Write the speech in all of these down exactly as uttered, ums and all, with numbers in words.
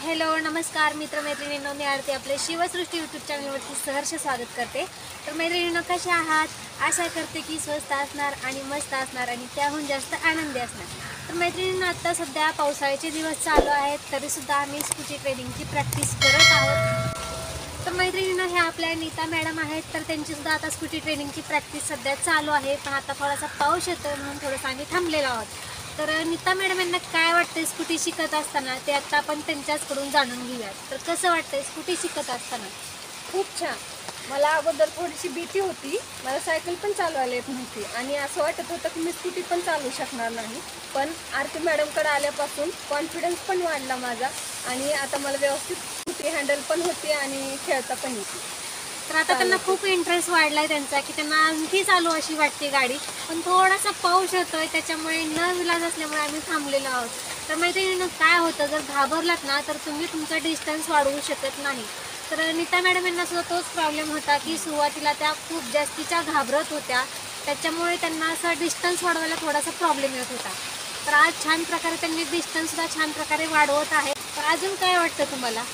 Hello नमस्कार मित्रमैत्रिणींनो, मी आरती आपले Shivsrushti YouTube चॅनलवरती सहर्ष स्वागत करते। तर मैत्रिणींनो, कशा आहात? आशा करते की स्वस्त असणार आणि मस्त असणार आणि त्याहून जास्त आनंदी असणार। तर मैत्रिणींनो, आता सध्या पावसाळ्याचे दिवस चालू आहेत, तरीसुद्धा आम्ही स्कूटी ट्रेनिंगची प्रॅक्टिस करत आहोत। तर मैत्रिणींनो, हे आपल्या नीता मॅडम आहेत, तर त्यांचीसुद्धा आता स्कूटी ट्रेनिंगची प्रॅक्टिस सध्या चालू आहे, पण आता थोडासा पाऊस येतो म्हणून थोडंसं आम्ही थांबलेलो आहोत। तर नीता मॅडम यांना काय वाटतं स्कूटी शिकत असताना, ते आता आपण त्यांच्याचकडून जाणून घेऊयात। तर कसं वाटतंय स्कूटी शिकत असताना? खूप छान। मला अगोदर थोडीशी भीती होती, मला सायकल पण चालवायला येत नव्हती आणि असं वाटत होतं की मी स्कूटी पण चालवू शकणार नाही, पण आरती मॅडमकडे आल्यापासून कॉन्फिडन्स पण वाढला माझा आणि आता मला व्यवस्थित स्कूटी हँडल पण होते आणि खेळता पण येते। तर आता त्यांना खूप इंटरेस्ट वाढलाय त्यांचा, की त्यांना आणखी चालू अशी वाटते गाडी, पण थोडासा पाऊस येतोय त्याच्यामुळे न विलाज असल्यामुळे आम्ही थांबलेलो आहोत। तर मैत्रिणींनो, काय होतं, जर घाबरलात ना तर तुम्ही तुमचा डिस्टन्स वाढवू शकत नाही। तर नीता मॅडम यांना सुद्धा तोच प्रॉब्लेम होता की सुरुवातीला त्या खूप जास्तीच्या घाबरत होत्या, त्याच्यामुळे त्यांना असा डिस्टन्स वाढवायला थोडासा प्रॉब्लेम येत होता। तर आज छान प्रकारे त्यांनी डिस्टन्ससुद्धा छान प्रकारे वाढवत आहे। तर अजून काय वाटतं तुम्हाला?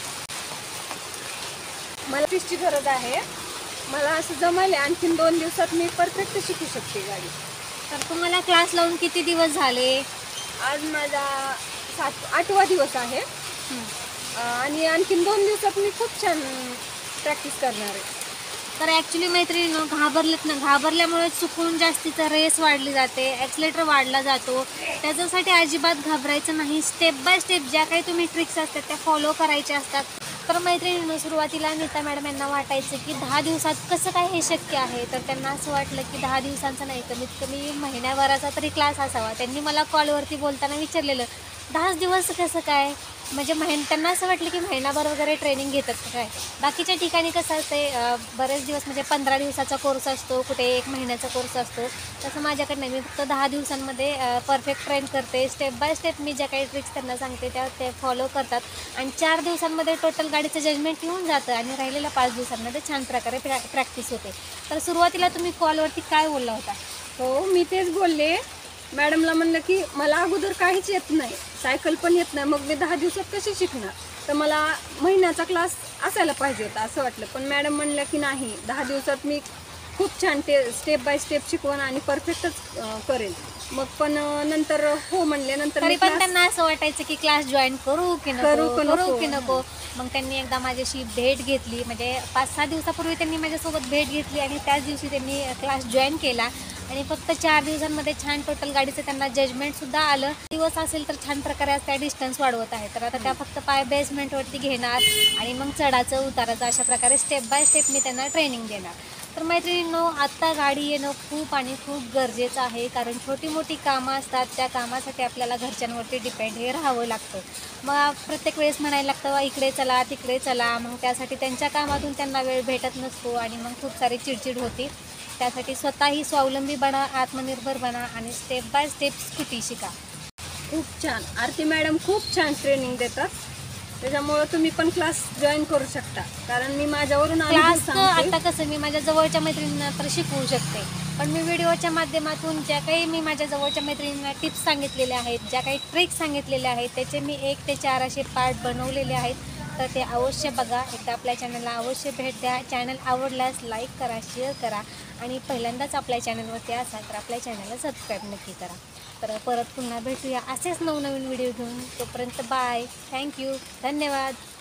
मला टिस्टची गरज आहे, मला असं जमले आणखीन दोन दिवसात मी परफेक्ट शिकू शकते गाडी। तर तुम्हाला क्लास लावून किती दिवस झाले? आज माझा सात आठवा दिवस आहे आणि आणखीन दोन दिवसात मी खूप छान प्रॅक्टिस करणार आहे। तर ॲक्च्युली मैत्रिणींनो, घाबरलेत ना, घाबरल्यामुळे चुकून जास्तीचं रेस वाढली जाते, ॲक्सिलेटर वाढला जातो। त्याच्यासाठी अजिबात घाबरायचं नाही। स्टेप बाय स्टेप ज्या काही तुम्ही ट्रिक्स असतात त्या फॉलो करायच्या असतात। तर मैत्रिणींनो, सुरुवातीला नीता मॅडम यांना वाटायचं की दहा दिवसात कसं काय हे शक्य आहे, तर त्यांना असं वाटलं की दहा दिवसांचा नाही, कमीत कमी महिन्याभराचा तरी क्लास असावा। त्यांनी मला कॉलवरती बोलताना विचारलेलं, दहाच दिवस कसं काय, म्हणजे महिन त्यांना असं वाटलं की महिनाभर वगैरे ट्रेनिंग घेतात का काय। बाकीच्या ठिकाणी कसं असते, बरेच दिवस म्हणजे पंधरा दिवसाचा कोर्स असतो, कुठे एक महिन्याचा कोर्स असतो, तसं माझ्याकडे नाही। मी फक्त दहा दिवसांमध्ये परफेक्ट ट्रेन करते। स्टेप बाय स्टेप मी ज्या काही ट्रिक्स त्यांना सांगते त्या ते फॉलो करतात आणि चार दिवसांमध्ये टोटल गाडीचं जजमेंट येऊन जातं आणि राहिलेल्या पाच दिवसांमध्ये छान प्रकारे प्रॅ प्रॅक्टिस होते। तर सुरुवातीला तुम्ही कॉलवरती काय बोलला होता? हो, मी तेच बोलले मॅडमला, म्हणलं की मला अगोदर काहीच येत नाही, सायकल पण येत नाही, मग मी दहा दिवसात कशी शिकणार, तर मला महिन्याचा क्लास असायला पाहिजे होता असं वाटलं। पण मॅडम म्हणलं की नाही, दहा दिवसात मी खूप छान ते स्टेप बाय स्टेप शिकवण आणि परफेक्टच करेल। मग पण नंतर हो म्हणले, नंतर तरी पण त्यांना असं वाटायचं की क्लास जॉईन करू की नको करू की नको। मग त्यांनी एकदा माझ्याशी भेट घेतली, म्हणजे पाच सहा दिवसापूर्वी त्यांनी माझ्यासोबत भेट घेतली आणि त्याच दिवशी त्यांनी क्लास जॉईन केला आणि फक्त चार दिवसांमध्ये छान टोटल गाडीचं त्यांना जजमेंटसुद्धा आलं। दिवस असेल तर छान प्रकारे आज त्या डिस्टन्स वाढवत आहे। तर आता त्या फक्त पाय बेसमेंटवरती घेणार आणि मग चढाचं उताराचं अशा प्रकारे स्टेप बाय स्टेप मी त्यांना ट्रेनिंग देणार। तर मैत्रिणींनो, आत्ता गाडी येणं खूप आणि खूप गरजेचं आहे, कारण छोटी मोठी कामं असतात, त्या कामासाठी आपल्याला घरच्यांवरती डिपेंड हे राहावं लागतं। मग प्रत्येक वेळेस म्हणायला लागतं इकडे चला तिकडे चला, मग त्यासाठी त्यांच्या कामातून त्यांना वेळ भेटत नसतो आणि मग खूप सारी चिडचिड होती। त्यासाठी स्वतःही स्वावलंबी बना, आत्मनिर्भर बना आणि स्टेप बाय स्टेप स्कूटी शिका। खूप छान, आरती मॅडम खूप छान ट्रेनिंग देतात, त्याच्यामुळे तुम्ही पण क्लास जॉईन करू शकता, कारण मी माझ्यावरून क्लास आता कसं मी माझ्या जवळच्या मैत्रिणींना तर शिकवू शकते, पण मी व्हिडिओच्या माध्यमातून ज्या काही मी माझ्या जवळच्या मैत्रिणींना टिप्स सांगितलेल्या आहेत, ज्या काही ट्रिक्स सांगितलेल्या आहेत, त्याचे मी एक ते चार असे पार्ट बनवलेले आहेत। तर ते अवश्य बघा, एकदा आपल्या चॅनलला अवश्य भेट द्या। चॅनल आवडल्यास लाईक करा, शेअर करा आणि पहिल्यांदाच आपल्या चॅनलवरती असाल तर आपल्या चॅनलला सबस्क्राईब नक्की करा। तर परत पुन्हा भेटूया असेच नवनवीन व्हिडिओ घेऊन, तोपर्यंत बाय, थँक्यू, धन्यवाद।